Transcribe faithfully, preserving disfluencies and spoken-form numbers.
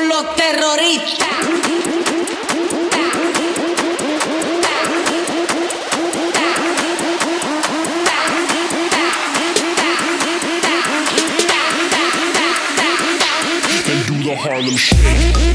con los terroristas. And do the Harlem Shake.